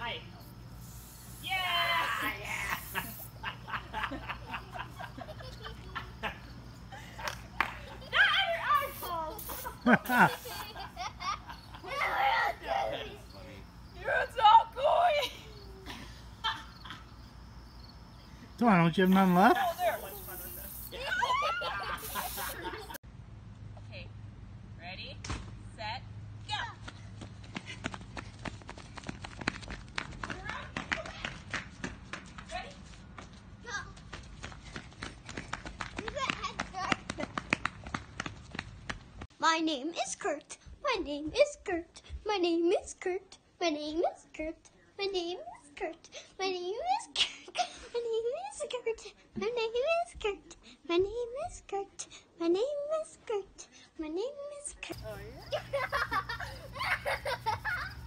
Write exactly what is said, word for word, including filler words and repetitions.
Hi. Yeah! Yeah! Not under eyeballs! You're so cool! Come on, don't you have none left? Oh, there. Okay, ready, set, go! Ready? My name is Kurt. My name is Kurt. My name is Kurt. My name is Kurt. My name is Kurt. My name is Kurt. My name is Kurt. My name is Kurt. My name is Kurt. My name is Kurt. My name is Kurt. Oh, yeah?